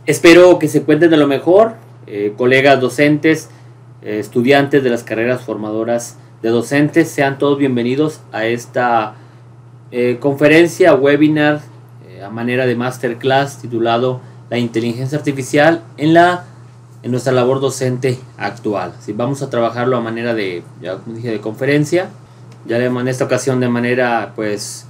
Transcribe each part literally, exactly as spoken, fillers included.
Espero que se encuentren de lo mejor, eh, colegas docentes, eh, estudiantes de las carreras formadoras de docentes, sean todos bienvenidos a esta eh, conferencia, webinar, eh, a manera de masterclass titulado La inteligencia artificial en, la, en nuestra labor docente actual. ¿Sí? Vamos a trabajarlo a manera de, ya como dije, de conferencia, ya en esta ocasión de manera pues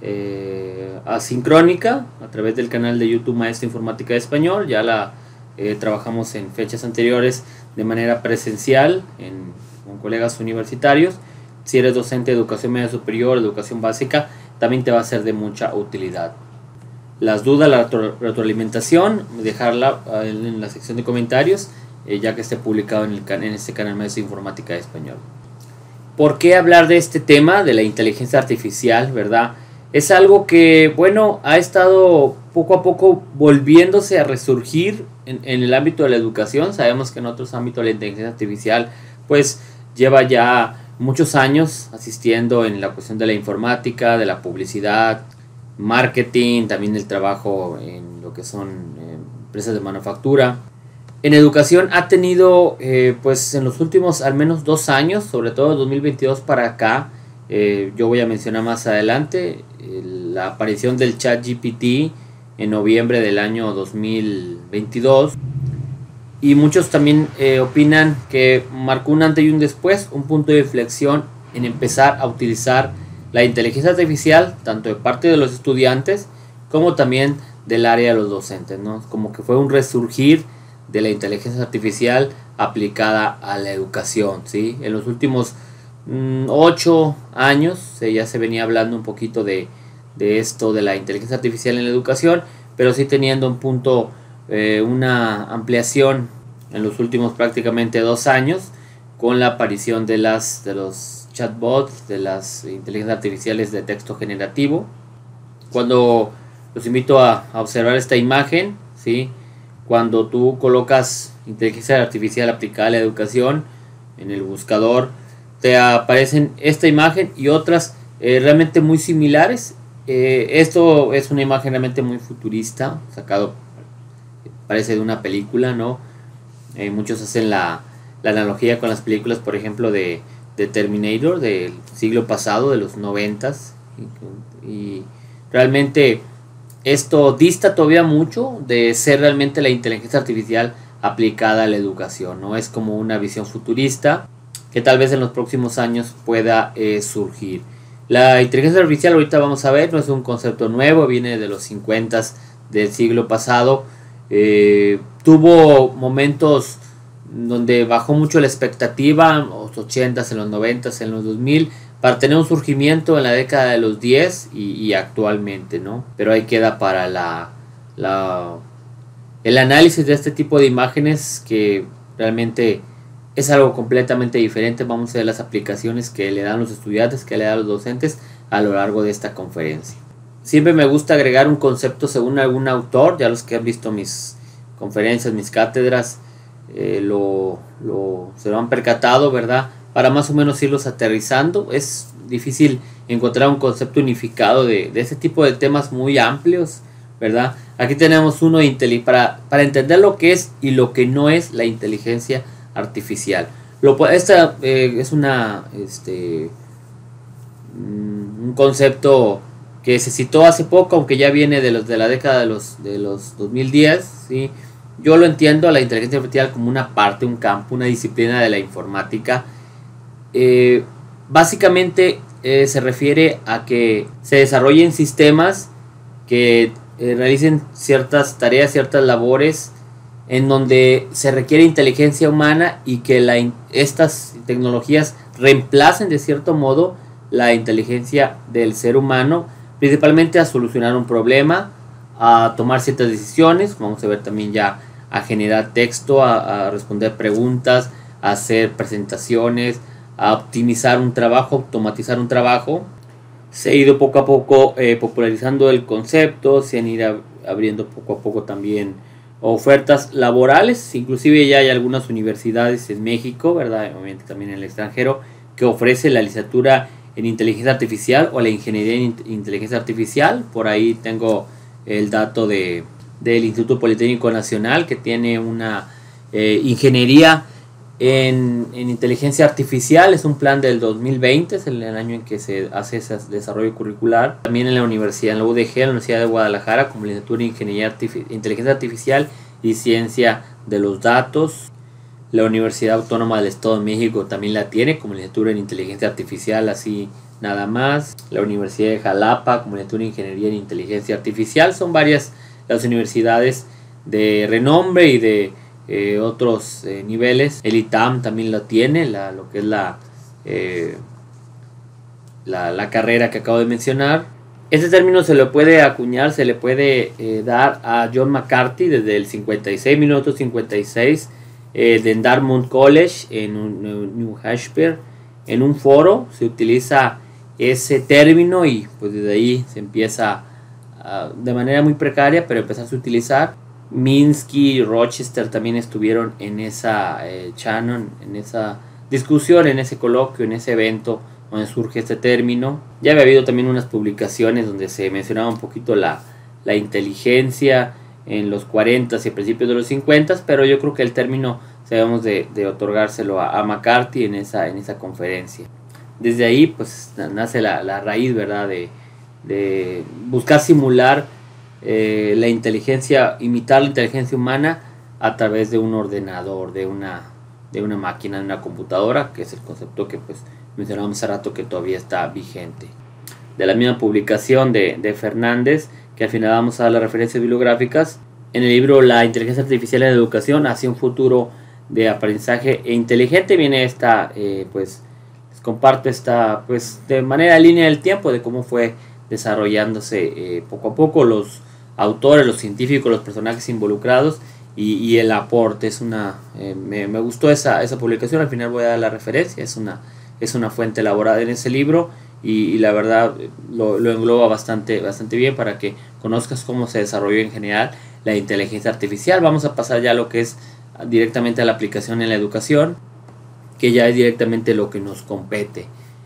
eh, asincrónica a través del canal de YouTube Maestro Informática de Español. Ya la eh, trabajamos en fechas anteriores de manera presencial en, con colegas universitarios. Si eres docente de educación media superior, educación básica, también te va a ser de mucha utilidad. Las dudas, la retroalimentación, dejarla en la sección de comentarios, eh, ya que esté publicado en, el can en este canal Maestro Informática de Español. ¿Por qué hablar de este tema, de la inteligencia artificial, verdad? Es algo que, bueno, ha estado poco a poco volviéndose a resurgir en, en el ámbito de la educación. Sabemos que en otros ámbitos la inteligencia artificial, pues, lleva ya muchos años asistiendo en la cuestión de la informática, de la publicidad, marketing, también el trabajo en lo que son eh, empresas de manufactura. En educación ha tenido, eh, pues en los últimos al menos dos años, sobre todo dos mil veintidós para acá, eh, yo voy a mencionar más adelante, eh, la aparición del ChatGPT en noviembre del año dos mil veintidós. Y muchos también eh, opinan que marcó un antes y un después, un punto de inflexión en empezar a utilizar la inteligencia artificial, tanto de parte de los estudiantes como también del área de los docentes, ¿no? Como que fue un resurgir de la inteligencia artificial aplicada a la educación, ¿sí? En los últimos mmm, ocho años eh, ya se venía hablando un poquito de, de esto de la inteligencia artificial en la educación, pero sí teniendo un punto, eh, una ampliación en los últimos prácticamente dos años con la aparición de, las, de los chatbots, de las inteligencias artificiales de texto generativo. Cuando los invito a, a observar esta imagen, ¿sí? Cuando tú colocas inteligencia artificial aplicada a la educación en el buscador, te aparecen esta imagen y otras eh, realmente muy similares. Eh, esto es una imagen realmente muy futurista, sacado, parece de una película, ¿no? Eh, muchos hacen la, la analogía con las películas, por ejemplo, de, de Terminator del siglo pasado, de los noventas, y, y realmente esto dista todavía mucho de ser realmente la inteligencia artificial aplicada a la educación, ¿no? Es como una visión futurista que tal vez en los próximos años pueda eh, surgir. La inteligencia artificial, ahorita vamos a ver, no es un concepto nuevo, viene de los cincuenta del siglo pasado. Eh, tuvo momentos donde bajó mucho la expectativa, en los ochentas, en los noventas, en los dos mil, para tener un surgimiento en la década de los diez y, y actualmente, ¿no? Pero ahí queda para la, la, el análisis de este tipo de imágenes, que realmente es algo completamente diferente. Vamos a ver las aplicaciones que le dan los estudiantes, que le dan los docentes a lo largo de esta conferencia. Siempre me gusta agregar un concepto según algún autor, ya los que han visto mis conferencias, mis cátedras, eh, lo, lo, se lo han percatado, ¿verdad? Para más o menos irlos aterrizando. Es difícil encontrar un concepto unificado de, de este tipo de temas muy amplios, ¿verdad? Aquí tenemos uno para, para entender lo que es y lo que no es la inteligencia artificial. Lo, esta eh, es una este, un concepto que se citó hace poco, aunque ya viene de, los, de la década de los, de los dos mil diez, ¿sí? Yo lo entiendo a la inteligencia artificial como una parte, un campo, una disciplina de la informática. Eh, básicamente eh, se refiere a que se desarrollen sistemas que eh, realicen ciertas tareas, ciertas labores en donde se requiere inteligencia humana y que la, estas tecnologías reemplacen de cierto modo la inteligencia del ser humano, principalmente a solucionar un problema, a tomar ciertas decisiones, vamos a ver también ya a generar texto, a, a responder preguntas, a hacer presentaciones, a optimizar un trabajo, automatizar un trabajo. Se ha ido poco a poco eh, popularizando el concepto, se han ido abriendo poco a poco también ofertas laborales, inclusive ya hay algunas universidades en México, ¿verdad? Obviamente también en el extranjero, que ofrece la licenciatura en inteligencia artificial o la ingeniería en inteligencia artificial. Por ahí tengo el dato de, del Instituto Politécnico Nacional, que tiene una eh, ingeniería en, en inteligencia artificial. Es un plan del dos mil veinte, es el, el año en que se hace ese desarrollo curricular. También en la universidad, en la U D G, la Universidad de Guadalajara, como licenciatura en Ingeniería Artific- Inteligencia Artificial y Ciencia de los Datos. La Universidad Autónoma del Estado de México también la tiene como licenciatura en Inteligencia Artificial, así nada más. La Universidad de Jalapa como licenciatura en Ingeniería en Inteligencia Artificial. Son varias las universidades de renombre y de eh, otros eh, niveles. El I T A M también la tiene, la, lo que es la, eh, la, la carrera que acabo de mencionar. Este término se le puede acuñar, se le puede eh, dar a John McCarthy desde el cincuenta y seis, mil novecientos cincuenta y seis, eh, de Dartmouth College en un, New Hampshire. En un foro se utiliza ese término y pues desde ahí se empieza uh, de manera muy precaria, pero empezarse a utilizar. Minsky y Rochester también estuvieron en esa eh, Shannon, en esa discusión, en ese coloquio, en ese evento donde surge este término. Ya había habido también unas publicaciones donde se mencionaba un poquito la, la inteligencia en los cuarenta y principios de los cincuenta, pero yo creo que el término debemos de, de otorgárselo a, a McCarthy en esa, en esa conferencia. Desde ahí pues nace la, la raíz, ¿verdad?, de, de buscar simular eh, la inteligencia, imitar la inteligencia humana a través de un ordenador, de una, de una máquina, de una computadora, que es el concepto que pues mencionábamos hace rato que todavía está vigente. De la misma publicación de, de Fernández, que al final vamos a dar las referencias bibliográficas, en el libro La inteligencia artificial en la educación hacia un futuro de aprendizaje e inteligente, viene esta, eh, pues, les comparto esta, pues, de manera en línea del tiempo de cómo fue desarrollándose eh, poco a poco los autores, los científicos, los personajes involucrados y, y el aporte. Es una, eh, me, me gustó esa, esa publicación, al final voy a dar la referencia, es una, es una fuente elaborada en ese libro y, y la verdad lo, lo engloba bastante, bastante bien para que conozcas cómo se desarrolló en general la inteligencia artificial. Vamos a pasar ya a lo que es directamente a la aplicación en la educación, que ya es directamente lo que nos compete.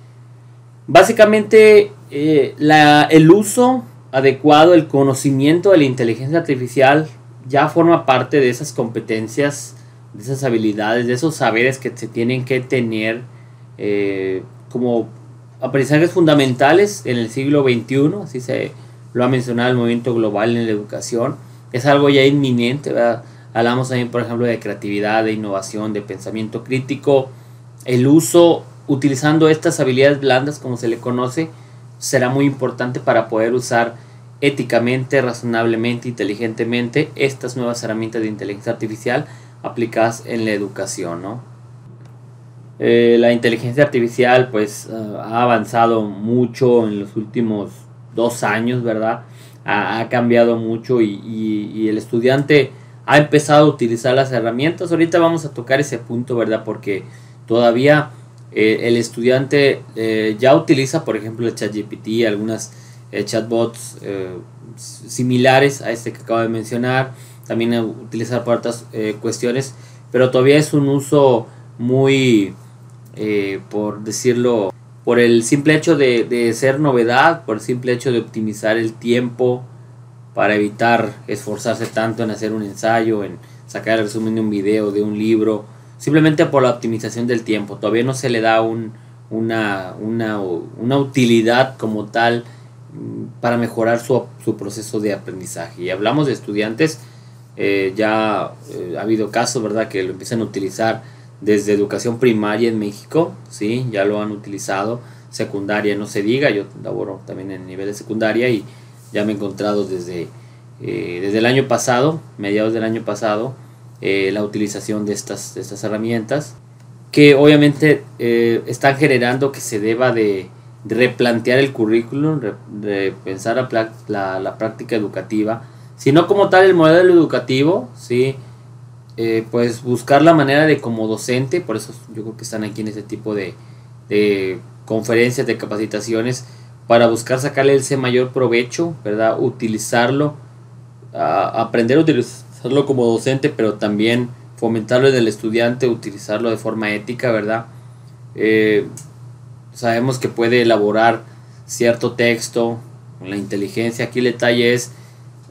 Básicamente eh, la, el uso adecuado, el conocimiento de la inteligencia artificial ya forma parte de esas competencias, de esas habilidades, de esos saberes que se tienen que tener eh, como aprendizajes fundamentales en el siglo veintiuno, así se lo ha mencionado el movimiento global en la educación. Es algo ya inminente, ¿verdad? Hablamos también, por ejemplo, de creatividad, de innovación, de pensamiento crítico. El uso, utilizando estas habilidades blandas, como se le conoce, será muy importante para poder usar éticamente, razonablemente, inteligentemente estas nuevas herramientas de inteligencia artificial aplicadas en la educación, ¿no? Eh, la inteligencia artificial pues uh, ha avanzado mucho en los últimos dos años, ¿verdad? Ha, ha cambiado mucho y, y, y el estudiante ha empezado a utilizar las herramientas. Ahorita vamos a tocar ese punto, ¿verdad? Porque todavía eh, el estudiante eh, ya utiliza, por ejemplo, el ChatGPT, algunas eh, chatbots eh, similares a este que acabo de mencionar, también utilizar para otras eh, cuestiones, pero todavía es un uso muy, eh, por decirlo, por el simple hecho de, de ser novedad, por el simple hecho de optimizar el tiempo para evitar esforzarse tanto en hacer un ensayo, en sacar el resumen de un video, de un libro, simplemente por la optimización del tiempo. Todavía no se le da un, una, una, una utilidad como tal para mejorar su, su proceso de aprendizaje. Y hablamos de estudiantes, eh, ya eh, ha habido casos, ¿verdad?, que lo empiezan a utilizar desde educación primaria en México, ¿sí? Ya lo han utilizado, secundaria no se diga, yo laboro también en el nivel de secundaria y ya me he encontrado desde, eh, desde el año pasado, mediados del año pasado, eh, la utilización de estas, de estas herramientas, que obviamente eh, están generando que se deba de, de replantear el currículum, repensar la, la, la práctica educativa, sino como tal el modelo educativo, ¿sí? Eh, pues buscar la manera de como docente, por eso yo creo que están aquí en este tipo de, de conferencias, de capacitaciones, para buscar sacarle ese mayor provecho, ¿verdad? Utilizarlo, a aprender a utilizarlo como docente, pero también fomentarlo en el estudiante, utilizarlo de forma ética, ¿verdad? Eh, sabemos que puede elaborar cierto texto con la inteligencia. Aquí el detalle es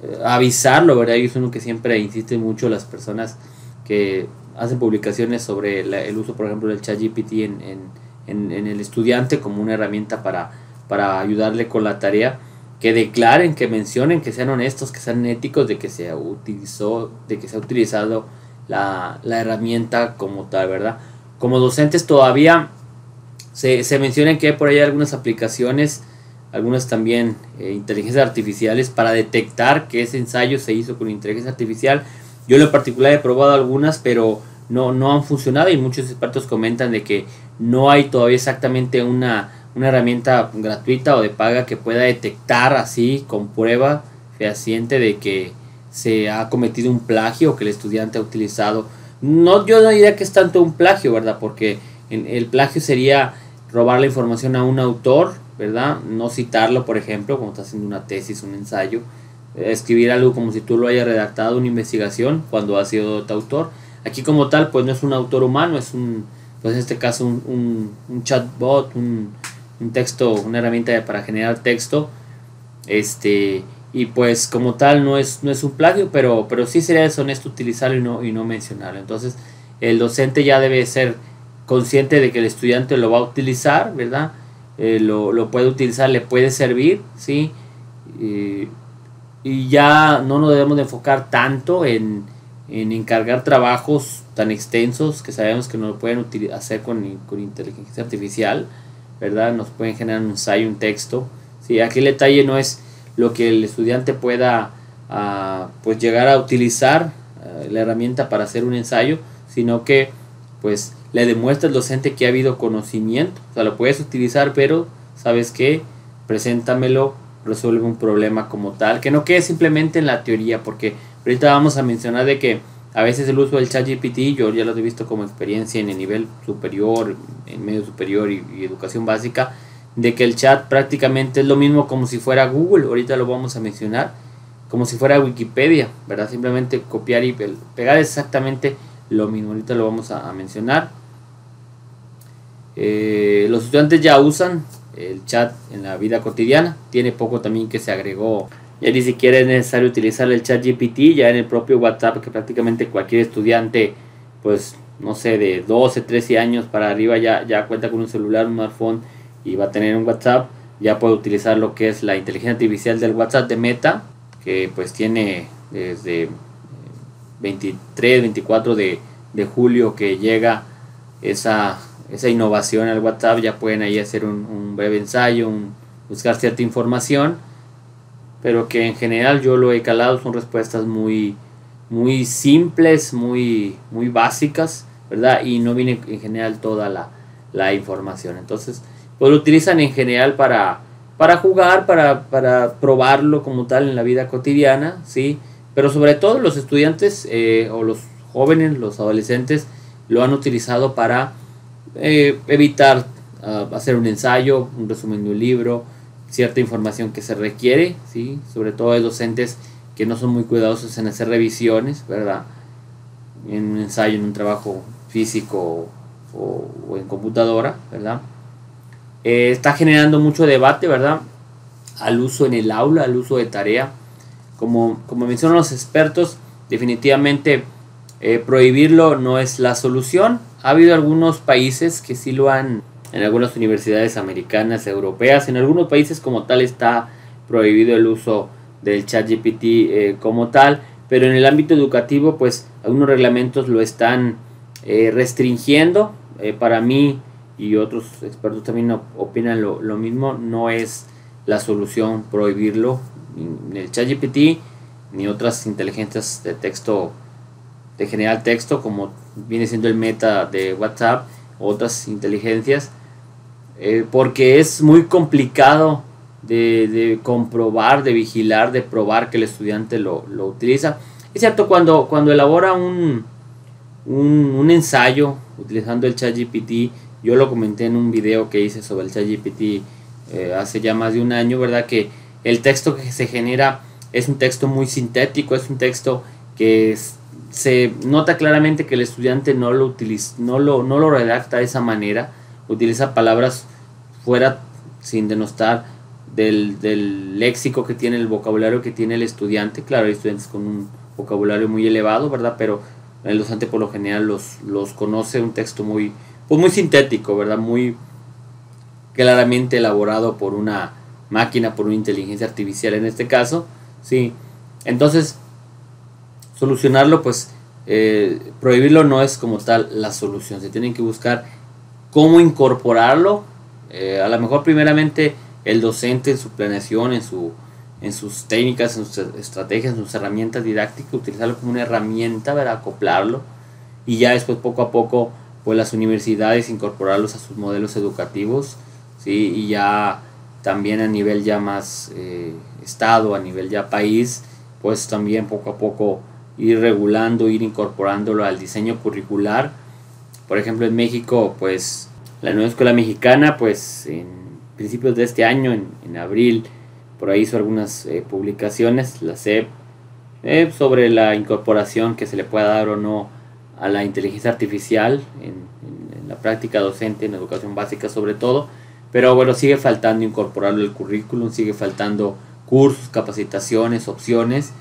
eh, avisarlo, ¿verdad? Y es uno que siempre insiste mucho las personas que hacen publicaciones sobre la, el uso, por ejemplo, del ChatGPT en, en, en, en el estudiante como una herramienta para, para ayudarle con la tarea, que declaren, que mencionen, que sean honestos, que sean éticos de que se utilizó, de que se ha utilizado la, la herramienta como tal, ¿verdad? Como docentes todavía se, se mencionan que hay por ahí algunas aplicaciones, algunas también eh, inteligencias artificiales para detectar que ese ensayo se hizo con inteligencia artificial. Yo en lo particular he probado algunas, pero no, no han funcionado, y muchos expertos comentan de que no hay todavía exactamente una, una herramienta gratuita o de paga que pueda detectar así con prueba fehaciente de que se ha cometido un plagio o que el estudiante ha utilizado. No, yo no diría que es tanto un plagio, ¿verdad? Porque en, el plagio sería robar la información a un autor, ¿verdad? No citarlo, por ejemplo, como está haciendo una tesis, un ensayo. Escribir algo como si tú lo hayas redactado, una investigación, cuando ha sido otro autor. Aquí como tal, pues no es un autor humano, es un, pues en este caso un, un, un chatbot, un, un texto, una herramienta para generar texto. Este, y pues como tal no es, no es un plagio, pero, pero sí sería deshonesto utilizarlo y no, y no mencionarlo. Entonces el docente ya debe ser consciente de que el estudiante lo va a utilizar, ¿verdad? Eh, lo, lo puede utilizar, le puede servir, ¿sí? Y, y ya no nos debemos de enfocar tanto en, en encargar trabajos tan extensos que sabemos que nos lo pueden hacer con, con inteligencia artificial, ¿verdad? Nos pueden generar un ensayo, un texto. Sí, aquí el detalle no es lo que el estudiante pueda uh, pues llegar a utilizar uh, la herramienta para hacer un ensayo, sino que pues le demuestra al docente que ha habido conocimiento. O sea, lo puedes utilizar, pero ¿sabes qué? Preséntamelo, resuelve un problema como tal, que no quede simplemente en la teoría, porque ahorita vamos a mencionar de que a veces el uso del ChatGPT, yo ya lo he visto como experiencia en el nivel superior, en medio superior y, y educación básica, de que el chat prácticamente es lo mismo como si fuera Google, ahorita lo vamos a mencionar, como si fuera Wikipedia, ¿verdad? Simplemente copiar y pegar exactamente lo mismo, ahorita lo vamos a, a mencionar. Eh, los estudiantes ya usan el chat en la vida cotidiana, tiene poco también que se agregó, ya ni siquiera es necesario utilizar el ChatGPT, ya en el propio WhatsApp, que prácticamente cualquier estudiante, pues no sé, de doce, trece años para arriba ya, ya cuenta con un celular, un smartphone y va a tener un WhatsApp, ya puede utilizar lo que es la inteligencia artificial del WhatsApp de Meta, que pues tiene desde veintitrés, veinticuatro de, de julio que llega esa, esa innovación al WhatsApp. Ya pueden ahí hacer un, un breve ensayo, un, buscar cierta información, pero que en general yo lo he calado, son respuestas muy, muy simples, muy, muy básicas, ¿verdad? Y no viene en general toda la, la información. Entonces, pues lo utilizan en general para, para jugar, para, para probarlo como tal en la vida cotidiana, ¿sí? Pero sobre todo los estudiantes eh, o los jóvenes, los adolescentes, lo han utilizado para eh, evitar uh, hacer un ensayo, un resumen de un libro, cierta información que se requiere, ¿sí? Sobre todo hay docentes que no son muy cuidadosos en hacer revisiones, ¿verdad? En un ensayo, en un trabajo físico o, o en computadora, ¿verdad? Eh, está generando mucho debate, ¿verdad? Al uso en el aula, al uso de tarea. Como, como mencionan los expertos, definitivamente eh, prohibirlo no es la solución. Ha habido algunos países que sí lo han, en algunas universidades americanas, europeas, en algunos países como tal está prohibido el uso del ChatGPT eh, como tal, pero en el ámbito educativo pues algunos reglamentos lo están eh, restringiendo. Eh, para mí y otros expertos también opinan lo, lo mismo, no es la solución prohibirlo, ni el ChatGPT ni otras inteligencias de texto, de generar texto como viene siendo el Meta de WhatsApp, otras inteligencias, eh, porque es muy complicado de, de comprobar, de vigilar, de probar que el estudiante lo, lo utiliza. Es cierto, cuando, cuando elabora un, un, un ensayo utilizando el ChatGPT, yo lo comenté en un video que hice sobre el ChatGPT eh, hace ya más de un año, ¿verdad? Que el texto que se genera es un texto muy sintético, es un texto que es, se nota claramente que el estudiante no lo utiliza, no lo, no lo redacta de esa manera, utiliza palabras fuera sin denostar del, del léxico que tiene, el vocabulario que tiene el estudiante. Claro, hay estudiantes con un vocabulario muy elevado, ¿verdad? Pero el docente por lo general los, los conoce, un texto muy, pues muy sintético, ¿verdad? Muy claramente elaborado por una máquina, por una inteligencia artificial en este caso, ¿sí? Entonces, solucionarlo, pues, eh, prohibirlo no es como tal la solución. Se tienen que buscar cómo incorporarlo. Eh, a lo mejor primeramente el docente en su planeación, en, su, en sus técnicas, en sus estrategias, en sus herramientas didácticas, utilizarlo como una herramienta, ¿verdad? Acoplarlo, y ya después poco a poco pues las universidades incorporarlos a sus modelos educativos, ¿sí? Y ya también a nivel ya más eh, estado, a nivel ya país, pues también poco a poco ir regulando, ir incorporándolo al diseño curricular. Por ejemplo, en México, pues la nueva escuela mexicana, pues en principios de este año, en, en abril, por ahí hizo algunas eh, publicaciones, la S E P, eh, sobre la incorporación que se le pueda dar o no a la inteligencia artificial en, en, en la práctica docente, en educación básica sobre todo. Pero bueno, sigue faltando incorporarlo al currículum, sigue faltando cursos, capacitaciones, opciones.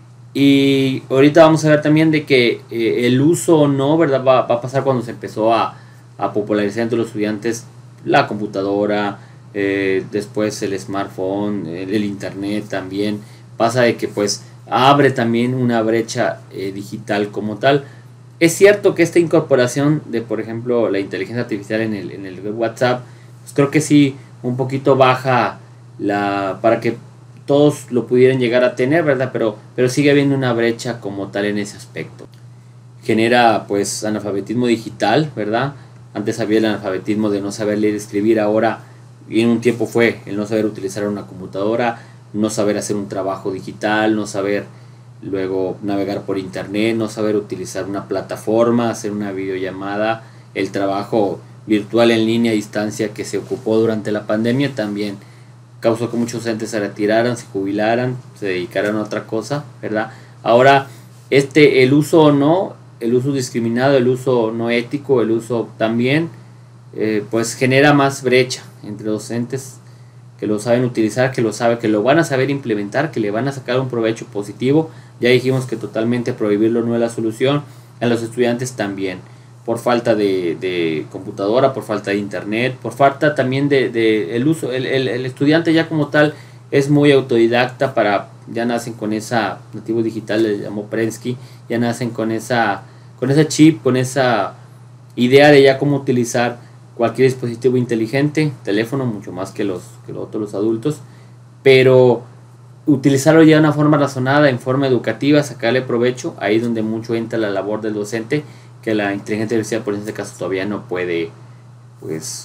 Y ahorita vamos a ver también de que eh, el uso o no, ¿verdad? Va, va a pasar cuando se empezó a, a popularizar entre los estudiantes la computadora, eh, después el smartphone, el, el internet también. Pasa de que pues abre también una brecha eh, digital como tal. Es cierto que esta incorporación de, por ejemplo, la inteligencia artificial en el, en el WhatsApp, pues creo que sí, un poquito baja la para que todos lo pudieran llegar a tener, ¿verdad? Pero, pero sigue habiendo una brecha como tal en ese aspecto. Genera pues analfabetismo digital, ¿verdad? Antes había el analfabetismo de no saber leer y escribir, ahora y en un tiempo fue el no saber utilizar una computadora, no saber hacer un trabajo digital, no saber luego navegar por internet, no saber utilizar una plataforma, hacer una videollamada, el trabajo virtual en línea a distancia que se ocupó durante la pandemia también causó que muchos docentes se retiraran, se jubilaran, se dedicaran a otra cosa, ¿verdad? Ahora, este, el uso o no, el uso discriminado, el uso no ético, el uso también, eh, pues genera más brecha entre docentes que lo saben utilizar, que lo saben, que lo van a saber implementar, que le van a sacar un provecho positivo. Ya dijimos que totalmente prohibirlo no es la solución. A los estudiantes también, por falta de, de computadora, por falta de internet, por falta también de, de el uso, el, el, el estudiante ya como tal es muy autodidacta, para ya nacen con esa, nativo digital le llamó Prensky, ya nacen con esa, con ese chip, con esa idea de ya cómo utilizar cualquier dispositivo inteligente, teléfono mucho más que los, que los otros los adultos, pero utilizarlo ya de una forma razonada, en forma educativa, sacarle provecho, ahí es donde mucho entra la labor del docente, que la inteligencia artificial por este caso todavía no puede pues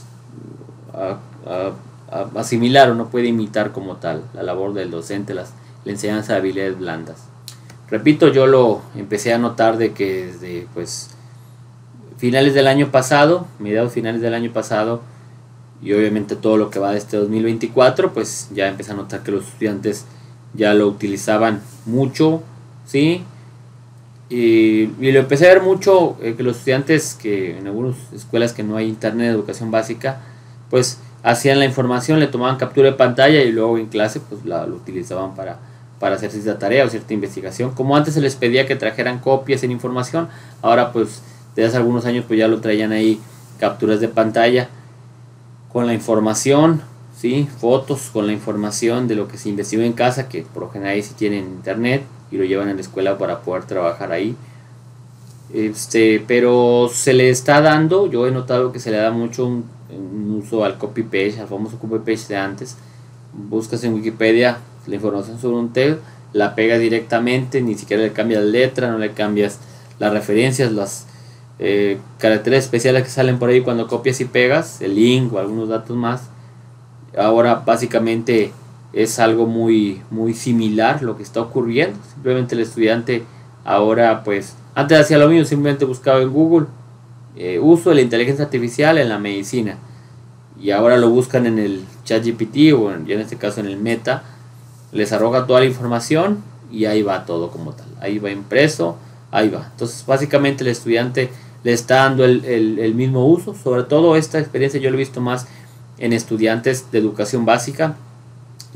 a, a, a asimilar o no puede imitar como tal la labor del docente, las, la enseñanza de habilidades blandas. Repito, yo lo empecé a notar de que desde pues finales del año pasado, mediados finales del año pasado, y obviamente todo lo que va de este dos mil veinticuatro, pues ya empecé a notar que los estudiantes ya lo utilizaban mucho, ¿sí? Y, y lo empecé a ver mucho, eh, que los estudiantes que en algunas escuelas que no hay internet de educación básica, pues hacían la información, le tomaban captura de pantalla y luego en clase pues la, lo utilizaban para, para hacer cierta tarea o cierta investigación. Como antes se les pedía que trajeran copias en información, ahora pues desde hace algunos años pues ya lo traían ahí, capturas de pantalla con la información, ¿sí? Fotos con la información de lo que se investigó en casa, que por lo general ahí sí tienen internet y lo llevan a la escuela para poder trabajar ahí. Este, pero se le está dando, yo he notado que se le da mucho un, un uso al copy paste, al famoso copy paste de antes. Buscas en Wikipedia la información sobre un texto, la pegas directamente, ni siquiera le cambias la letra, no le cambias las referencias, las eh, caracteres especiales que salen por ahí cuando copias y pegas, el link o algunos datos más. Ahora básicamente es algo muy, muy similar lo que está ocurriendo. Simplemente el estudiante ahora pues antes hacía lo mismo, simplemente buscaba en Google eh, uso de la inteligencia artificial en la medicina, y ahora lo buscan en el ChatGPT o en, ya en este caso en el Meta, les arroja toda la información y ahí va todo como tal, ahí va impreso, ahí va. Entonces básicamente el estudiante le está dando el, el, el mismo uso. Sobre todo esta experiencia yo lo he visto más en estudiantes de educación básica,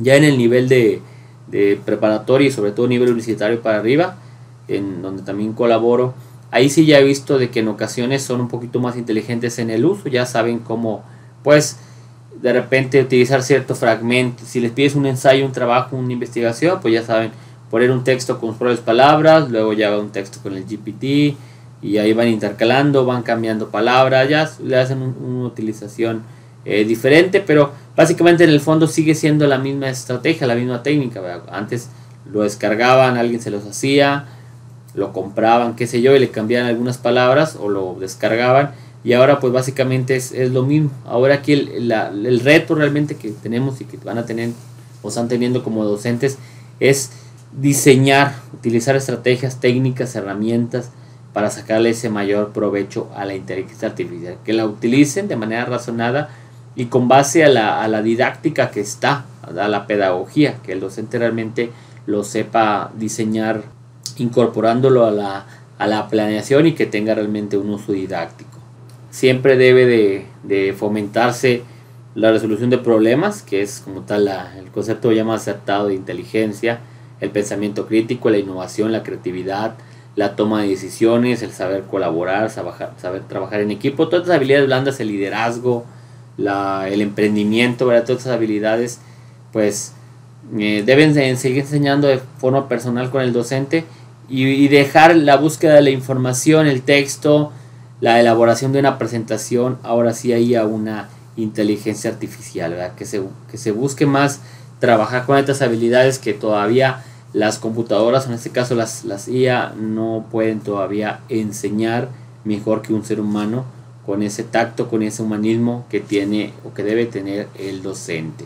Ya en el nivel de, de preparatoria y sobre todo nivel universitario para arriba, en donde también colaboro, ahí sí ya he visto de que en ocasiones son un poquito más inteligentes en el uso, ya saben cómo, pues, de repente utilizar ciertos fragmentos. Si les pides un ensayo, un trabajo, una investigación, pues ya saben poner un texto con sus propias palabras, luego ya va un texto con el G P T y ahí van intercalando, van cambiando palabras, ya le hacen un, una utilización eh, diferente, pero básicamente en el fondo sigue siendo la misma estrategia, la misma técnica, ¿verdad? Antes lo descargaban, alguien se los hacía, lo compraban, qué sé yo, y le cambiaban algunas palabras o lo descargaban, y ahora pues básicamente es, es lo mismo. Ahora aquí el, la, el reto realmente que tenemos y que van a tener o están teniendo como docentes es diseñar, utilizar estrategias, técnicas, herramientas para sacarle ese mayor provecho a la inteligencia artificial, que la utilicen de manera razonada y con base a la, a la didáctica que está, a la pedagogía, que el docente realmente lo sepa diseñar incorporándolo a la, a la planeación y que tenga realmente un uso didáctico. Siempre debe de, de fomentarse la resolución de problemas, que es como tal la, el concepto ya más acertado de inteligencia, el pensamiento crítico, la innovación, la creatividad, la toma de decisiones, el saber colaborar, saber, saber trabajar en equipo, todas las habilidades blandas, el liderazgo, la, el emprendimiento, ¿verdad? Todas esas habilidades pues eh, deben de seguir enseñando de forma personal con el docente y, y dejar la búsqueda de la información, el texto, la elaboración de una presentación, ahora sí ahí a una inteligencia artificial, ¿verdad? Que se, que se busque más trabajar con estas habilidades que todavía las computadoras, en este caso las, las I A, no pueden todavía enseñar mejor que un ser humano, con ese tacto, con ese humanismo que tiene o que debe tener el docente.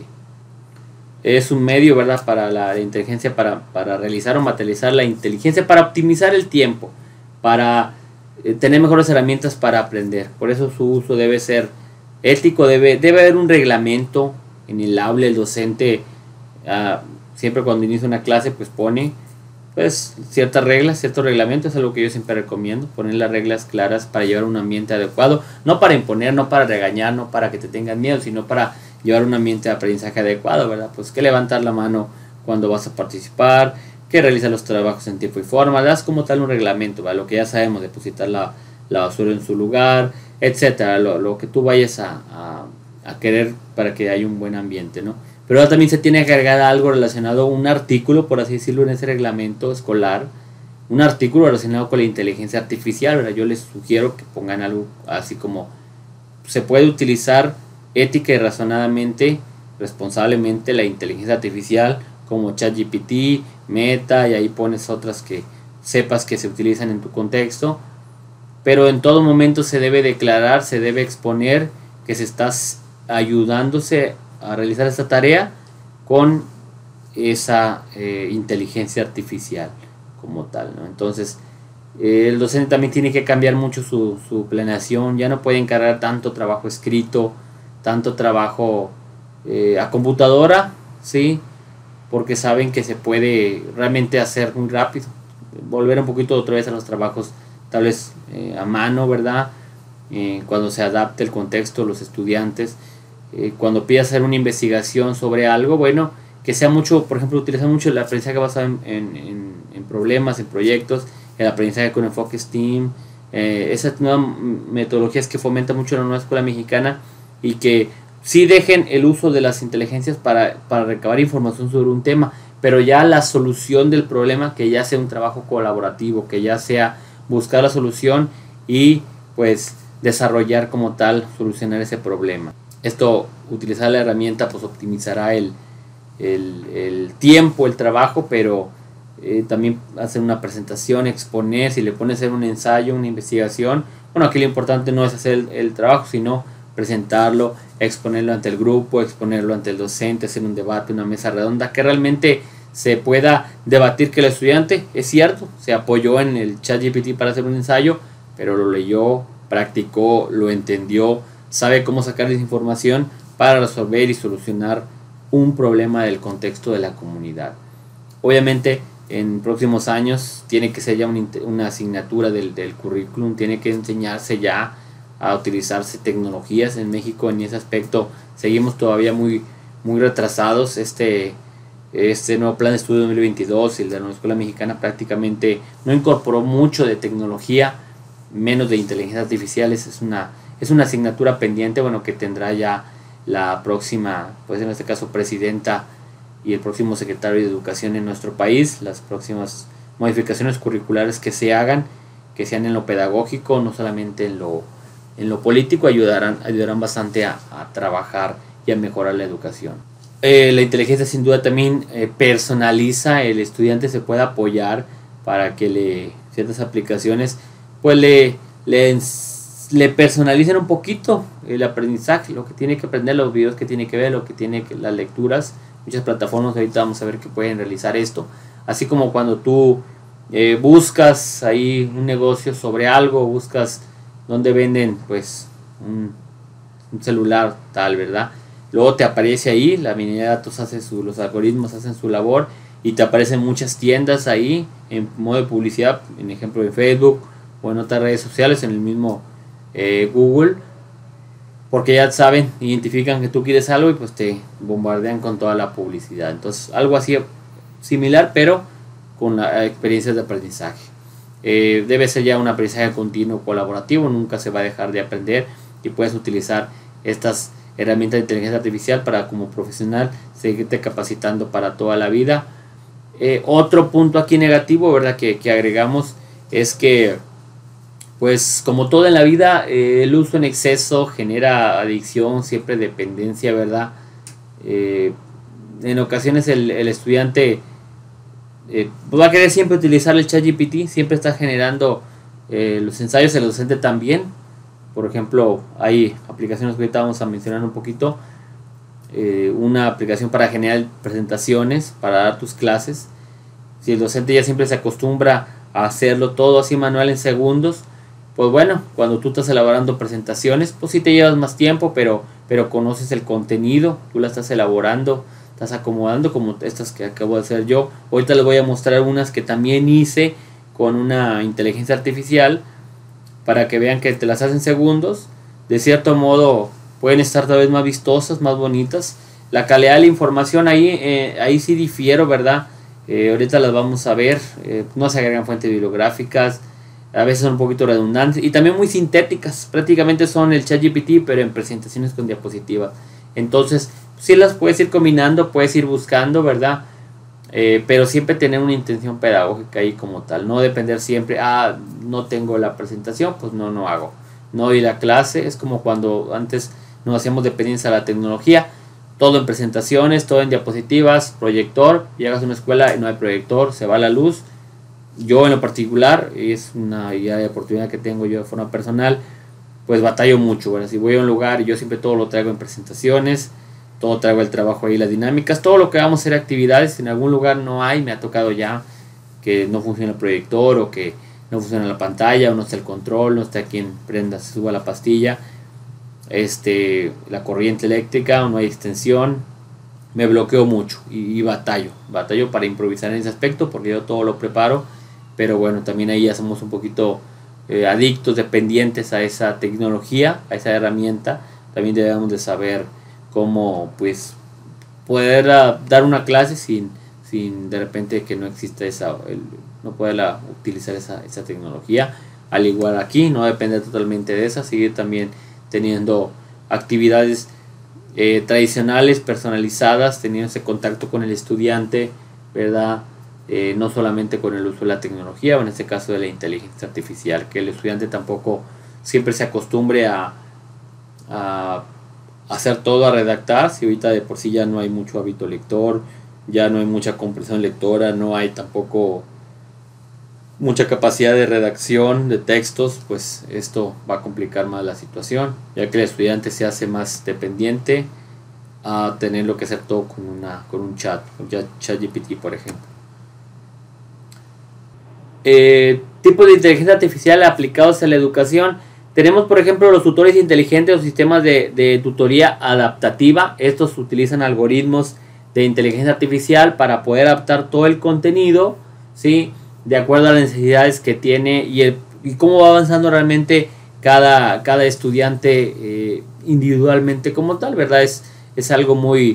Es un medio, ¿verdad?, para la inteligencia, para, para realizar o materializar la inteligencia, para optimizar el tiempo, para eh, tener mejores herramientas para aprender. Por eso su uso debe ser ético, debe, debe haber un reglamento en el aula. El docente uh, siempre cuando inicia una clase pues pone pues ciertas reglas, ciertos reglamentos, es algo que yo siempre recomiendo, poner las reglas claras para llevar un ambiente adecuado, no para imponer, no para regañar, no para que te tengan miedo, sino para llevar un ambiente de aprendizaje adecuado, ¿verdad? Pues que levantar la mano cuando vas a participar, que realizar los trabajos en tiempo y forma, das como tal un reglamento, ¿verdad? Lo que ya sabemos, depositar la, la basura en su lugar, etcétera, lo, lo que tú vayas a, a, a querer para que haya un buen ambiente, ¿no? Pero ahora también se tiene que agregar algo relacionado, un artículo, por así decirlo, en ese reglamento escolar, un artículo relacionado con la inteligencia artificial, ¿verdad? Yo les sugiero que pongan algo así como, se puede utilizar ética y razonadamente, responsablemente la inteligencia artificial, como ChatGPT, Meta, y ahí pones otras que sepas que se utilizan en tu contexto, pero en todo momento se debe declarar, se debe exponer que se está ayudándose a realizar esta tarea con esa eh, inteligencia artificial como tal, ¿no? Entonces eh, el docente también tiene que cambiar mucho su, su planeación, ya no puede encargar tanto trabajo escrito, tanto trabajo eh, a computadora, ¿sí? Porque saben que se puede realmente hacer muy rápido, volver un poquito otra vez a los trabajos tal vez eh, a mano, ¿verdad? Eh, cuando se adapte el contexto, los estudiantes, eh, cuando pida hacer una investigación sobre algo, bueno, que sea mucho, por ejemplo, utilizar mucho el aprendizaje basado en, en, en, en problemas, en proyectos, el aprendizaje con enfoque STEAM, eh, esas nuevas metodologías que fomenta mucho la nueva escuela mexicana y que sí dejen el uso de las inteligencias para, para recabar información sobre un tema, pero ya la solución del problema, que ya sea un trabajo colaborativo, que ya sea buscar la solución y pues desarrollar como tal, solucionar ese problema. Esto, utilizar la herramienta, pues optimizará el, el, el tiempo, el trabajo, pero eh, también hacer una presentación, exponer, si le pones a hacer un ensayo, una investigación, bueno, aquí lo importante no es hacer el, el trabajo, sino presentarlo, exponerlo ante el grupo, exponerlo ante el docente, hacer un debate, una mesa redonda, que realmente se pueda debatir, que el estudiante, es cierto, se apoyó en el ChatGPT para hacer un ensayo, pero lo leyó, practicó, lo entendió, sabe cómo sacar esa información para resolver y solucionar un problema del contexto de la comunidad. Obviamente en próximos años tiene que ser ya una, una asignatura del, del currículum, tiene que enseñarse ya a utilizarse tecnologías. En México en ese aspecto seguimos todavía muy, muy retrasados. Este Este nuevo plan de estudio dos mil veintidós, el de la Escuela Mexicana, prácticamente no incorporó mucho de tecnología, menos de inteligencia artificial. Es una, es una asignatura pendiente, bueno, que tendrá ya la próxima, pues en este caso, presidenta y el próximo secretario de Educación en nuestro país. Las próximas modificaciones curriculares que se hagan, que sean en lo pedagógico, no solamente en lo, en lo político, ayudarán, ayudarán bastante a, a trabajar y a mejorar la educación. Eh, la inteligencia sin duda también eh, personaliza, el estudiante se puede apoyar para que le, ciertas aplicaciones pues le, le, le personalicen un poquito el aprendizaje, lo que tiene que aprender, los videos que tiene que ver, lo que tiene que, las lecturas. Muchas plataformas ahorita vamos a ver que pueden realizar esto, así como cuando tú eh, buscas ahí un negocio sobre algo, buscas donde venden pues un, un celular tal, ¿verdad? Luego te aparece ahí, la minería de datos hace su, los algoritmos hacen su labor y te aparecen muchas tiendas ahí en modo de publicidad, en ejemplo de Facebook o en otras redes sociales, en el mismo eh, Google, porque ya saben, identifican que tú quieres algo y pues te bombardean con toda la publicidad. Entonces algo así similar, pero con la, experiencias de aprendizaje. Eh, debe ser ya un aprendizaje continuo, colaborativo, nunca se va a dejar de aprender y puedes utilizar estas herramientas de inteligencia artificial para, como profesional, seguirte capacitando para toda la vida. Eh, otro punto aquí negativo, ¿verdad?, que, que agregamos es que, pues como todo en la vida, eh, el uso en exceso genera adicción, siempre dependencia, ¿verdad? Eh, en ocasiones el, el estudiante eh, va a querer siempre utilizar el ChatGPT, siempre está generando eh, los ensayos, el docente también. Por ejemplo, hay aplicaciones que ahorita vamos a mencionar un poquito. Eh, una aplicación para generar presentaciones, para dar tus clases. Si el docente ya siempre se acostumbra a hacerlo todo así manual en segundos, pues bueno, cuando tú estás elaborando presentaciones, pues sí te llevas más tiempo, pero, pero conoces el contenido, tú la estás elaborando, estás acomodando como estas que acabo de hacer yo. Ahorita les voy a mostrar unas que también hice con una inteligencia artificial, para que vean que te las hacen segundos. De cierto modo pueden estar tal vez más vistosas, más bonitas. La calidad de la información ahí, eh, ahí sí difiero, ¿verdad? Eh, ahorita las vamos a ver. Eh, no se agregan fuentes bibliográficas, a veces son un poquito redundantes y también muy sintéticas. Prácticamente son el ChatGPT, pero en presentaciones con diapositivas. Entonces sí las puedes ir combinando, puedes ir buscando, ¿verdad? Eh, pero siempre tener una intención pedagógica ahí como tal, no depender siempre, ah, no tengo la presentación, pues no, no hago, no doy la clase. Es como cuando antes nos hacíamos dependencia de la tecnología, todo en presentaciones, todo en diapositivas, proyector, llegas a una escuela y no hay proyector, se va la luz. Yo en lo particular, es una idea de oportunidad que tengo yo de forma personal, pues batallo mucho, ¿verdad? Si voy a un lugar, yo siempre todo lo traigo en presentaciones, todo traigo el trabajo ahí, las dinámicas, todo lo que vamos a hacer actividades. Si en algún lugar no hay, me ha tocado ya que no funciona el proyector o que no funciona la pantalla o no está el control, no está quien prenda, se suba la pastilla, este, la corriente eléctrica o no hay extensión. Me bloqueo mucho y, y batallo, batallo para improvisar en ese aspecto porque yo todo lo preparo, pero bueno, también ahí ya somos un poquito eh, adictos, dependientes a esa tecnología, a esa herramienta. También debemos de saber cómo pues poder uh, dar una clase sin, sin de repente que no exista esa, el, no poder utilizar esa, esa tecnología. Al igual aquí, no depender totalmente de esa, seguir también teniendo actividades eh, tradicionales, personalizadas, teniendo ese contacto con el estudiante, ¿verdad? Eh, no solamente con el uso de la tecnología o en este caso de la inteligencia artificial, que el estudiante tampoco siempre se acostumbre a, a hacer todo, a redactar. Si ahorita de por sí ya no hay mucho hábito lector, ya no hay mucha comprensión lectora, no hay tampoco mucha capacidad de redacción de textos, pues esto va a complicar más la situación, ya que el estudiante se hace más dependiente a tenerlo que hacer todo con, una, con un chat, con ChatGPT por ejemplo. Eh, tipos de inteligencia artificial aplicados a la educación. Tenemos por ejemplo los tutores inteligentes o sistemas de, de tutoría adaptativa. Estos utilizan algoritmos de inteligencia artificial para poder adaptar todo el contenido, ¿sí?, de acuerdo a las necesidades que tiene y, el, y cómo va avanzando realmente cada, cada estudiante eh, individualmente como tal, ¿verdad? Es, es algo muy,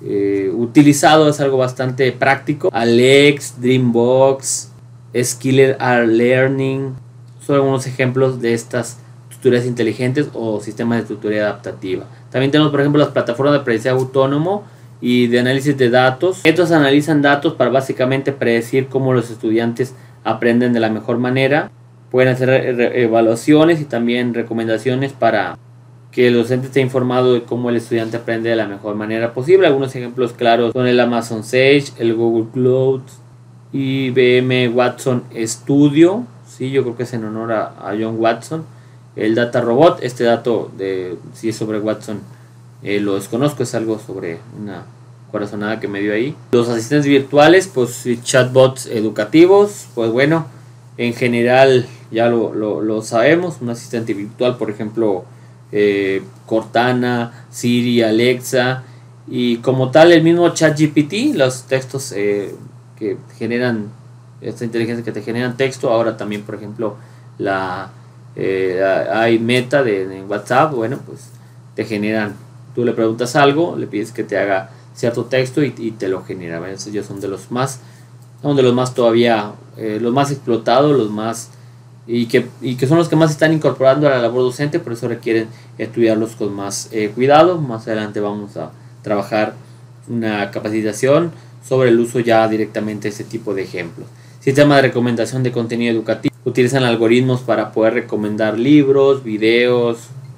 eh, utilizado, es algo bastante práctico. Alex, Dreambox, Skilled Learning son algunos ejemplos de estas tutorías inteligentes o sistemas de tutoría adaptativa. También tenemos, por ejemplo, las plataformas de aprendizaje autónomo y de análisis de datos. Estos analizan datos para básicamente predecir cómo los estudiantes aprenden de la mejor manera. Pueden hacer evaluaciones y también recomendaciones para que el docente esté informado de cómo el estudiante aprende de la mejor manera posible. Algunos ejemplos claros son el Amazon Sage, el Google Cloud, I B M Watson Studio. Sí, yo creo que es en honor a, a John Watson. El Data Robot, este dato de si es sobre Watson eh, lo desconozco, es algo sobre una corazonada que me dio ahí. Los asistentes virtuales, pues chatbots educativos, pues bueno, en general ya lo, lo, lo sabemos. Un asistente virtual, por ejemplo, eh, Cortana, Siri, Alexa, y como tal el mismo ChatGPT, los textos eh, que generan, esta inteligencia que te generan texto. Ahora también, por ejemplo, la eh, hay Meta de, de WhatsApp, bueno, pues te generan, tú le preguntas algo, le pides que te haga cierto texto y, y te lo genera. ¿Ven? Esos ya son de los más, son de los más todavía, eh, los más explotados, los más y que, y que son los que más se están incorporando a la labor docente, por eso requieren estudiarlos con más eh, cuidado. Más adelante vamos a trabajar una capacitación sobre el uso ya directamente de ese tipo de ejemplos. Sistema de recomendación de contenido educativo. Utilizan algoritmos para poder recomendar libros, videos.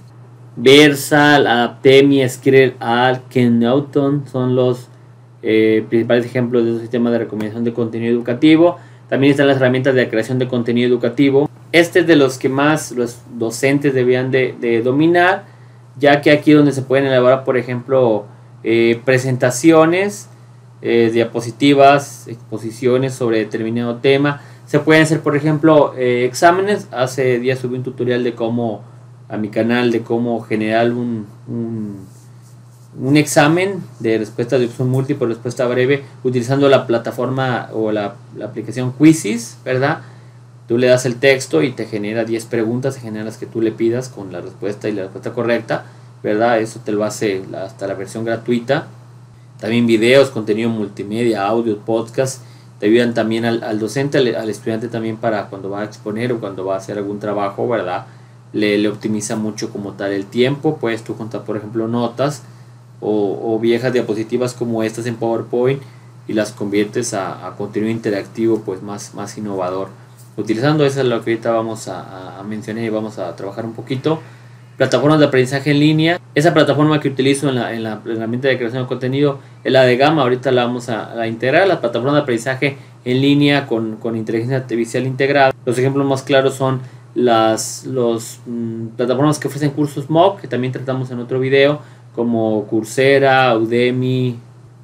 Versal, Adaptemi, Skrill, Kenauton son los eh, principales ejemplos de esos sistemas de recomendación de contenido educativo. También están las herramientas de creación de contenido educativo. Este es de los que más los docentes debían de, de dominar, ya que aquí es donde se pueden elaborar, por ejemplo, eh, presentaciones, eh, diapositivas, exposiciones sobre determinado tema. Se pueden hacer, por ejemplo, eh, exámenes. Hace días subí un tutorial de cómo, a mi canal, de cómo generar un, un, un examen de respuesta de opción múltiple, respuesta breve, utilizando la plataforma o la, la aplicación Quizzes, ¿verdad? Tú le das el texto y te genera diez preguntas, se generan las que tú le pidas con la respuesta y la respuesta correcta, ¿verdad? Eso te lo hace hasta la versión gratuita. También videos, contenido multimedia, audio, podcast, te ayudan también al, al docente, al, al estudiante también para cuando va a exponer o cuando va a hacer algún trabajo, ¿verdad? Le, le optimiza mucho como tal el tiempo. Puedes tú contar, por ejemplo, notas o, o viejas diapositivas como estas en PowerPoint y las conviertes a, a contenido interactivo, pues más, más innovador. Utilizando eso es lo que ahorita vamos a, a mencionar y vamos a trabajar un poquito. Plataformas de aprendizaje en línea. Esa plataforma que utilizo en la, en la herramienta de creación de contenido es la de Gamma. Ahorita la vamos a, a integrar. La plataforma de aprendizaje en línea con, con inteligencia artificial integrada. Los ejemplos más claros son las los, mmm, plataformas que ofrecen cursos M O O C, que también tratamos en otro video, como Coursera, Udemy,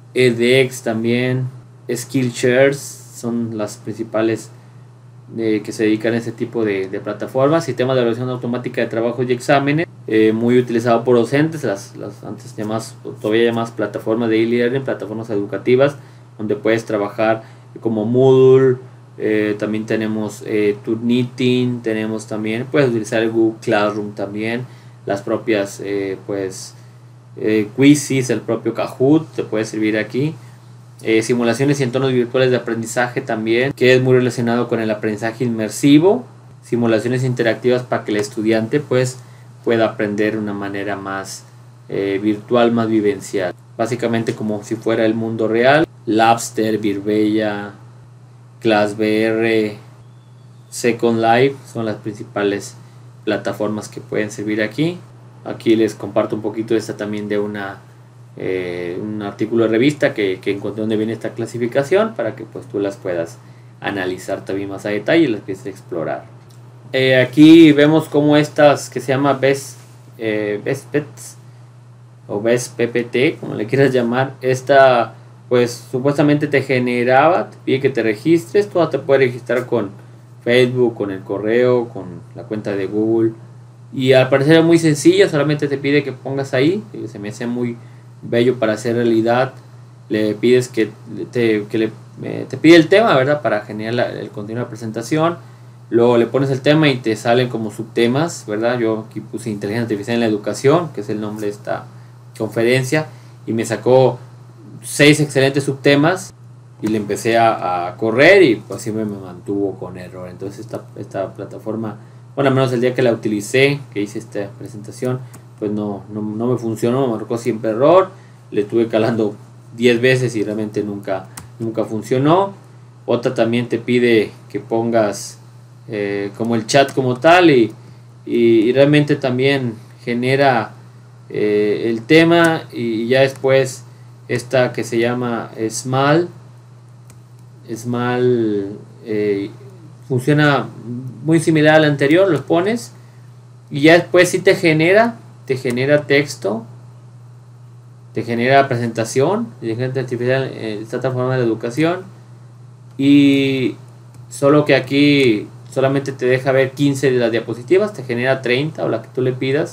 edX también, Skillshare, son las principales de, que se dedican a este tipo de, de plataformas. Sistema de evaluación automática de trabajos y exámenes, eh, muy utilizado por docentes, las, las antes llamadas, todavía llamadas plataformas de e-learning, plataformas educativas, donde puedes trabajar como Moodle. Eh, también tenemos eh, Turnitin, tenemos también, puedes utilizar el Google Classroom también, las propias eh, pues eh, Quizzes, el propio Kahoot te puede servir aquí. Eh, simulaciones y entornos virtuales de aprendizaje también, que es muy relacionado con el aprendizaje inmersivo. Simulaciones interactivas para que el estudiante pues pueda aprender de una manera más eh, virtual, más vivencial, básicamente como si fuera el mundo real. Labster, Virbella, ClassVR, Second Life son las principales plataformas que pueden servir aquí. Aquí les comparto un poquito esta también de una eh, un artículo de revista que, que encontré donde viene esta clasificación, para que pues tú las puedas analizar también más a detalle y las empieces a explorar. Eh, aquí vemos como estas que se llama Best, eh, Best Pets o Best P P T, como le quieras llamar. Esta pues supuestamente te generaba, te pide que te registres. Tú te puedes registrar con Facebook, con el correo, con la cuenta de Google, y al parecer es muy sencilla, solamente te pide que pongas ahí, y se me hace muy bello para hacer realidad. Le pides que te, que le, eh, te pide el tema, ¿verdad? Para generar la, el contenido de la presentación. Luego le pones el tema y te salen como subtemas, ¿verdad? Yo aquí puse inteligencia artificial en la educación, que es el nombre de esta conferencia, y me sacó seis excelentes subtemas y le empecé a, a correr y pues siempre me mantuvo con error. Entonces esta, esta plataforma, bueno, al menos el día que la utilicé, que hice esta presentación, pues no, no, no me funcionó, me marcó siempre error. Le estuve calando diez veces y realmente nunca, nunca funcionó. Otra también te pide que pongas eh, como el chat como tal y, y, y realmente también genera eh, el tema, y ya después esta que se llama Small Small eh, funciona muy similar al anterior, los pones y ya después sí te genera te genera texto, te genera presentación, inteligencia artificial eh, está transformando la educación, y solo que aquí solamente te deja ver quince de las diapositivas, te genera treinta o la que tú le pidas.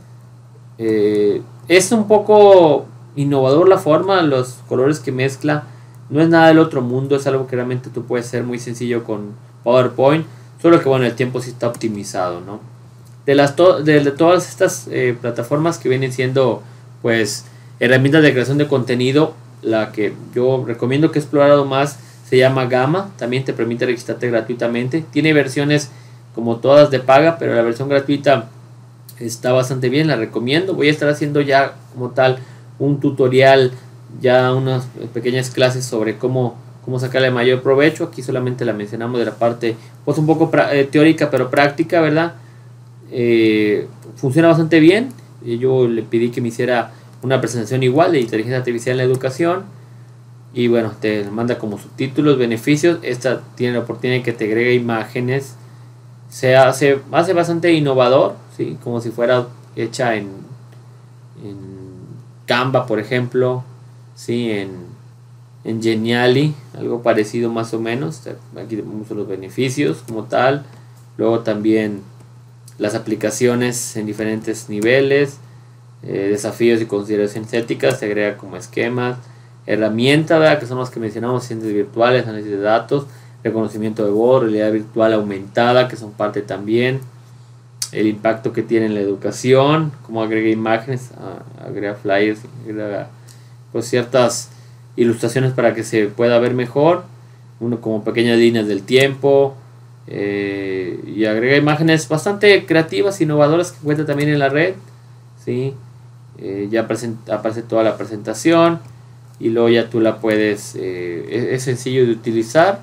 Eh, es un poco innovador la forma, los colores que mezcla, no es nada del otro mundo, es algo que realmente tú puedes hacer muy sencillo con PowerPoint, solo que bueno, el tiempo sí está optimizado, ¿no? De, las to de, de todas estas eh, plataformas que vienen siendo pues herramientas de creación de contenido, la que yo recomiendo que he explorado más se llama Gamma, también te permite registrarte gratuitamente, tiene versiones como todas de paga, pero la versión gratuita está bastante bien, la recomiendo. Voy a estar haciendo ya como tal un tutorial, ya unas pequeñas clases sobre cómo, cómo sacarle mayor provecho. Aquí solamente la mencionamos de la parte pues un poco eh, teórica pero práctica, ¿verdad? Eh, funciona bastante bien. Yo le pedí que me hiciera una presentación igual de inteligencia artificial en la educación y bueno, te manda como subtítulos, beneficios. Esta tiene la oportunidad de que te agregue imágenes, se hace, hace bastante innovador, ¿sí? Como si fuera hecha en, en Canva, por ejemplo, ¿sí? en, en Geniali, algo parecido más o menos. Aquí tenemos los beneficios como tal, luego también las aplicaciones en diferentes niveles, eh, desafíos y consideraciones éticas, se agrega como esquemas, herramientas, ¿verdad? Que son las que mencionamos, ciencias virtuales, análisis de datos, reconocimiento de voz, realidad virtual aumentada, que son parte también, el impacto que tiene en la educación, como agrega imágenes, agrega flyers, agrega pues ciertas ilustraciones para que se pueda ver mejor, uno como pequeñas líneas del tiempo, eh, y agrega imágenes bastante creativas, innovadoras que encuentra también en la red, ¿sí? Eh, ya aparece toda la presentación y luego ya tú la puedes, eh, es, es sencillo de utilizar.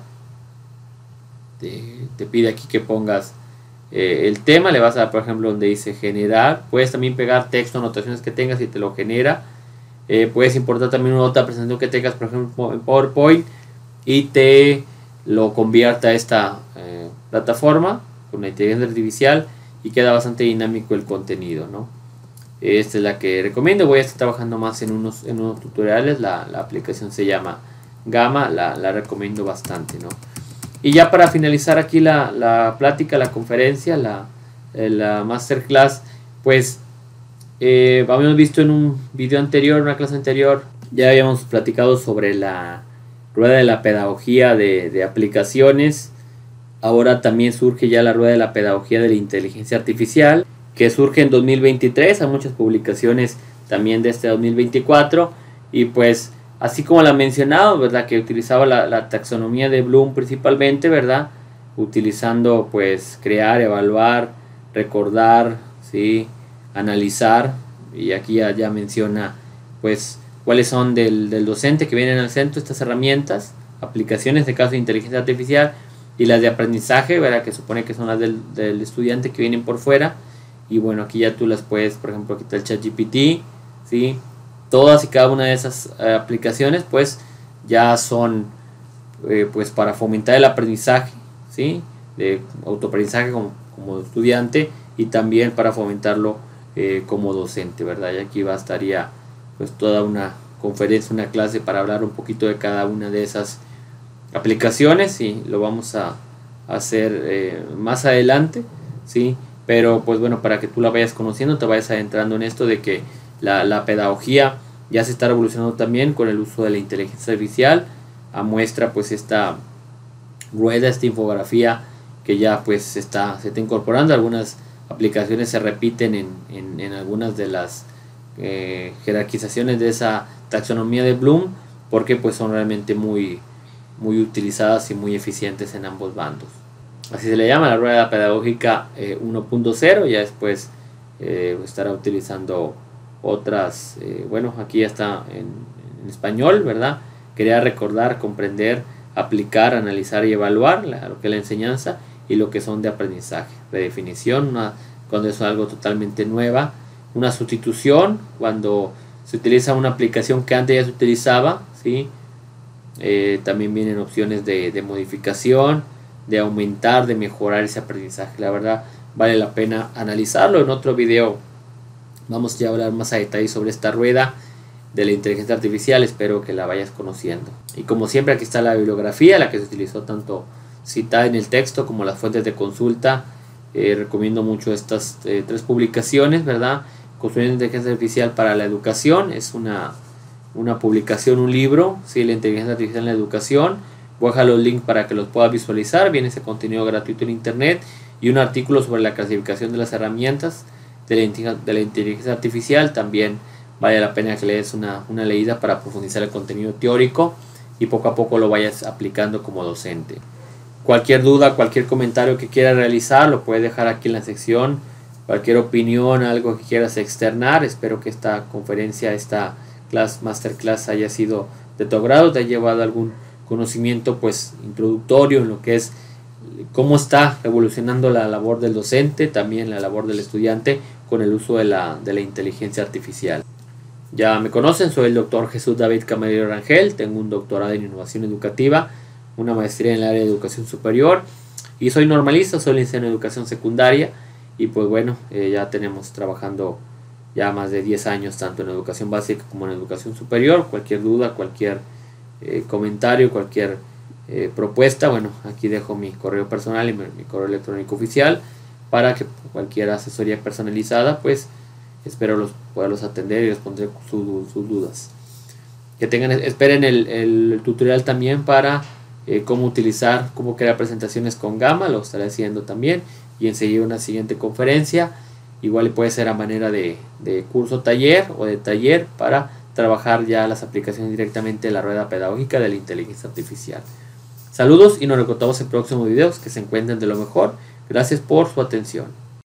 Te, te pide aquí que pongas eh, el tema, le vas a dar por ejemplo donde dice generar, puedes también pegar texto, anotaciones que tengas y te lo genera. Eh, puedes importar también una otra presentación que tengas por ejemplo en PowerPoint y te lo convierte a esta eh, plataforma con la inteligencia artificial y queda bastante dinámico el contenido, ¿no? Esta es la que recomiendo. Voy a estar trabajando más en unos, en unos tutoriales. La, la aplicación se llama Gamma, la, la recomiendo bastante, ¿no? Y ya para finalizar aquí la, la plática, la conferencia, la, la masterclass, pues eh, habíamos visto en un video anterior, una clase anterior, ya habíamos platicado sobre la rueda de la pedagogía de, de aplicaciones. Ahora también surge ya la rueda de la pedagogía de la inteligencia artificial, que surge en dos mil veintitrés, hay muchas publicaciones también de este dos mil veinticuatro, y pues así como la mencionado, ¿verdad? Que utilizaba la, la taxonomía de Bloom principalmente, ¿verdad? Utilizando pues crear, evaluar, recordar, ¿sí? Analizar, y aquí ya, ya menciona pues cuáles son del, del docente que vienen al centro estas herramientas, aplicaciones de caso de inteligencia artificial, y las de aprendizaje, ¿verdad? Que supone que son las del, del estudiante que vienen por fuera. Y bueno, aquí ya tú las puedes, por ejemplo, aquí está el ChatGPT, ¿sí? Todas y cada una de esas eh, aplicaciones pues ya son eh, pues para fomentar el aprendizaje, ¿sí? De autoaprendizaje como, como estudiante, y también para fomentarlo eh, como docente, ¿verdad? Y aquí bastaría pues toda una conferencia, una clase para hablar un poquito de cada una de esas aplicaciones, y lo vamos a hacer eh, más adelante, ¿sí? Pero pues bueno, para que tú la vayas conociendo, te vayas adentrando en esto de que la, la pedagogía ya se está revolucionando también con el uso de la inteligencia artificial. A muestra pues esta rueda, esta infografía que ya pues se está, se está incorporando. Algunas aplicaciones se repiten en, en, en algunas de las eh, jerarquizaciones de esa taxonomía de Bloom, porque pues son realmente muy, muy utilizadas y muy eficientes en ambos bandos. Así se le llama la rueda pedagógica eh, uno punto cero. Ya después eh, estará utilizando otras, eh, bueno, aquí ya está en, en español, ¿verdad? Quería recordar, comprender, aplicar, analizar y evaluar la, lo que es la enseñanza y lo que son de aprendizaje. Redefinición, una, cuando es algo totalmente nueva. Una sustitución, cuando se utiliza una aplicación que antes ya se utilizaba, ¿sí? Eh, también vienen opciones de, de modificación, de aumentar, de mejorar ese aprendizaje. La verdad vale la pena analizarlo. En otro video vamos ya a hablar más a detalle sobre esta rueda de la inteligencia artificial. Espero que la vayas conociendo. Y como siempre, aquí está la bibliografía, la que se utilizó tanto citada en el texto como las fuentes de consulta. Eh, recomiendo mucho estas eh, tres publicaciones, ¿verdad? Construyendo inteligencia artificial para la educación. Es una, una publicación, un libro, ¿sí? La inteligencia artificial en la educación. Voy a dejar los links para que los puedas visualizar. Viene ese contenido gratuito en internet. Y un artículo sobre la clasificación de las herramientas de la, de la inteligencia artificial. También vale la pena que le des una, una leída para profundizar el contenido teórico y poco a poco lo vayas aplicando como docente. Cualquier duda, cualquier comentario que quieras realizar, lo puedes dejar aquí en la sección. Cualquier opinión, algo que quieras externar. Espero que esta conferencia, esta class, masterclass haya sido de tu agrado, te haya llevado algún conocimiento pues introductorio en lo que es cómo está evolucionando la labor del docente, también la labor del estudiante con el uso de la, de la inteligencia artificial. Ya me conocen, soy el doctor Jesús David Camarero Rangel, tengo un doctorado en innovación educativa, una maestría en el área de educación superior y soy normalista, soy licenciado en educación secundaria y pues bueno, eh, ya tenemos trabajando ya más de diez años tanto en educación básica como en educación superior. Cualquier duda, cualquier eh, comentario, cualquier eh, propuesta, bueno, aquí dejo mi correo personal y mi, mi correo electrónico oficial para que cualquier asesoría personalizada pues espero los, poderlos atender y responder su, sus dudas. Que tengan, esperen el, el tutorial también para eh, cómo utilizar, cómo crear presentaciones con Gamma, lo estaré haciendo también y enseguida una siguiente conferencia. Igual puede ser a manera de, de curso taller o de taller para trabajar ya las aplicaciones directamente de la rueda pedagógica de la inteligencia artificial. Saludos y nos encontramos en próximos videos, que se encuentren de lo mejor. Gracias por su atención.